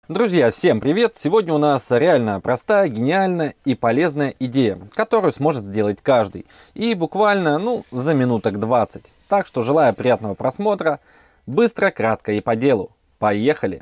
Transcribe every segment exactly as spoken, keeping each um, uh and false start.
Друзья, всем привет! Сегодня у нас реально простая, гениальная и полезная идея, которую сможет сделать каждый. И буквально, ну, за минуток двадцать. Так что желаю приятного просмотра. Быстро, кратко и по делу. Поехали!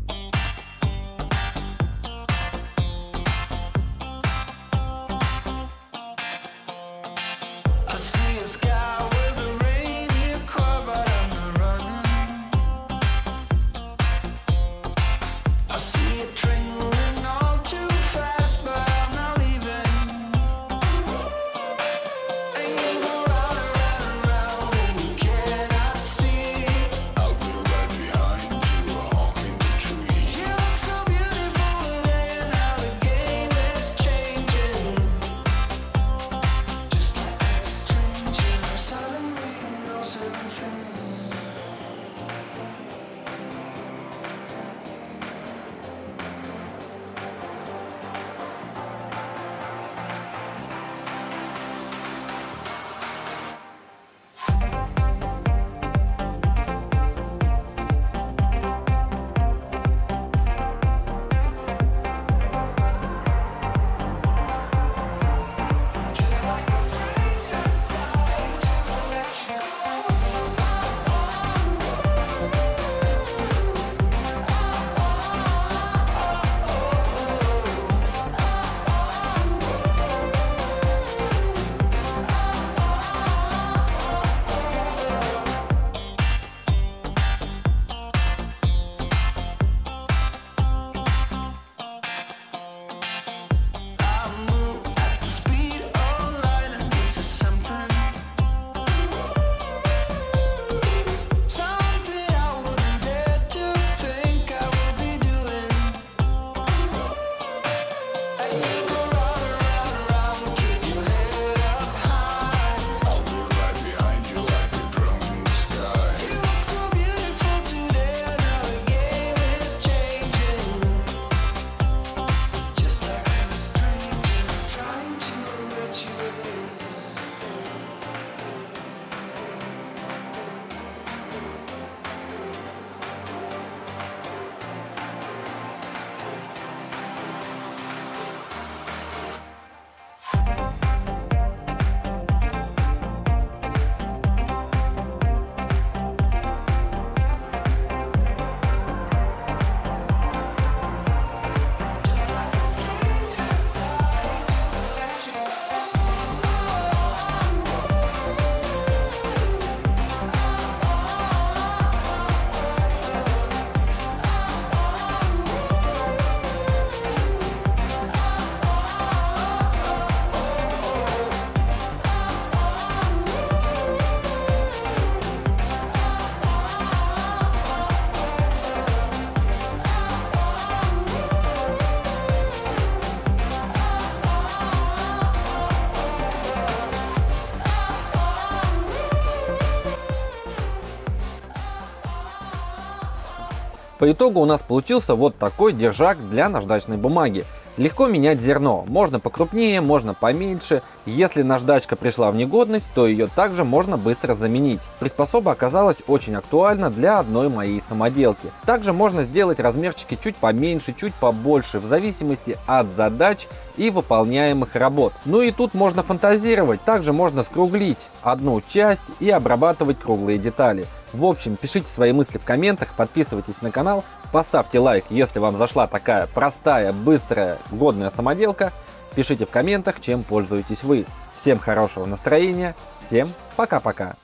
По итогу у нас получился вот такой держак для наждачной бумаги. Легко менять зерно, можно покрупнее, можно поменьше. Если наждачка пришла в негодность, то ее также можно быстро заменить. Приспособа оказалась очень актуальна для одной моей самоделки. Также можно сделать размерчики чуть поменьше, чуть побольше, в зависимости от задач и выполняемых работ. Ну и тут можно фантазировать, также можно скруглить одну часть и обрабатывать круглые детали. В общем, пишите свои мысли в комментах, подписывайтесь на канал, поставьте лайк, если вам зашла такая простая, быстрая, годная самоделка. Пишите в комментах, чем пользуетесь вы. Всем хорошего настроения, всем пока-пока.